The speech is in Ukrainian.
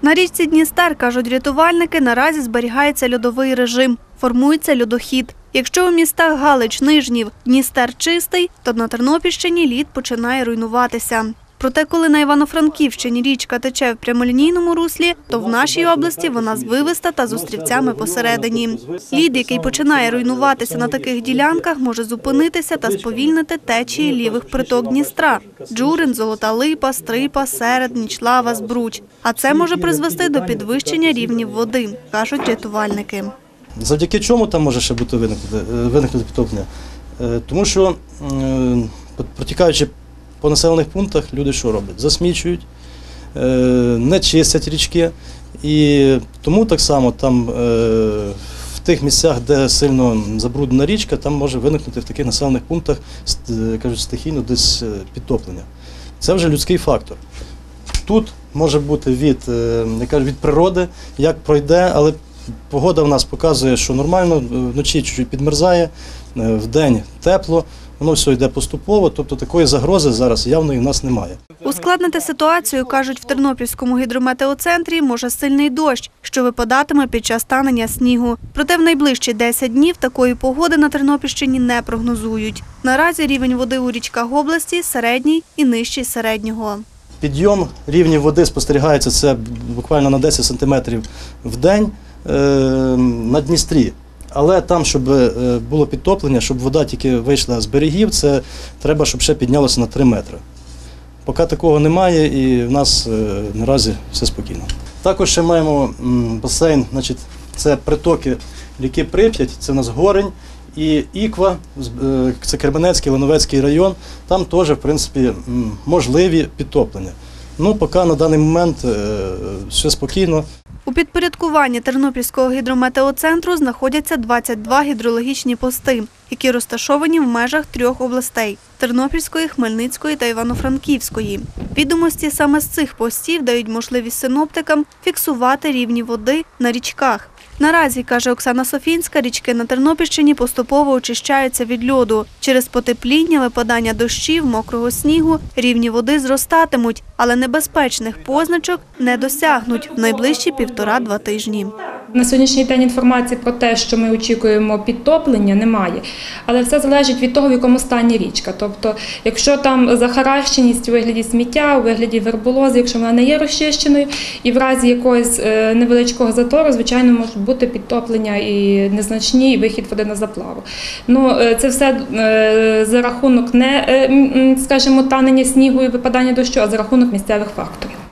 На річці Дністер, кажуть рятувальники, наразі зберігається льодовий режим, формується льодохід. Якщо у містах Галич, Нижнів, Дністер чистий, то на Тернопільщині лід починає руйнуватися. Проте, коли на Івано-Франківщині річка тече в прямолінійному руслі, то в нашій області вона звивиста та з острівцями посередині. Лід, який починає руйнуватися на таких ділянках, може зупинитися та сповільнити течії лівих приток Дністра – Джурин, Золота Липа, Стрипа, Серед, Нічлава, Збруч. А це може призвести до підвищення рівнів води, кажуть рятувальники. Завдяки чому там може ще бути виникнути підтоплення? Тому що, протікаючи по населених пунктах, люди що роблять? Засмічують, не чистять річки. І тому так само там в тих місцях, де сильно забруднена річка, там може виникнути в таких населених пунктах, кажуть, стихійно десь підтоплення. Це вже людський фактор. Тут може бути від природи, як пройде, але погода в нас показує, що нормально, вночі чуть-чуть підмерзає, вдень тепло, воно все йде поступово, тобто такої загрози зараз явної в нас немає. Ускладнити ситуацію, кажуть в Тернопільському гідрометеоцентрі, може сильний дощ, що випадатиме під час танення снігу. Проте в найближчі 10 днів такої погоди на Тернопільщині не прогнозують. Наразі рівень води у річках області середній і нижчий середнього. Підйом рівня води спостерігається це буквально на 10 сантиметрів в день на Дністрі. Але там, щоб було підтоплення, щоб вода тільки вийшла з берегів, це треба, щоб ще піднялося на 3 метри. Поки такого немає і в нас наразі все спокійно. Також ще маємо басейн, це притоки ріки Прип'ять, це у нас Горень і Іква, це Кременецький, Лановецький район, там теж, в принципі, можливі підтоплення. Ну, поки на даний момент все спокійно. У підпорядкуванні Тернопільського гідрометеоцентру знаходяться 22 гідрологічні пости, які розташовані в межах 3 областей – Тернопільської, Хмельницької та Івано-Франківської. Відомості саме з цих постів дають можливість синоптикам фіксувати рівні води на річках. Наразі, каже Оксана Софінська, річки на Тернопільщині поступово очищаються від льоду. Через потепління, випадання дощів, мокрого снігу рівні води зростатимуть, але небезпечних позначок не досягнуть в найближчі 1,5-2 тижні. На сьогоднішній день інформації про те, що ми очікуємо підтоплення, немає. Але все залежить від того, в якому стані річка. Тобто, якщо там захаращеність у вигляді сміття, у вигляді верболози, якщо вона не є розчищеною, і в разі якогось невеличкого затору, звичайно, можуть бути підтоплення і незначні, і вихід води на заплаву. Це все за рахунок не, скажімо, танення снігу і випадання дощу, а за рахунок місцевих факторів.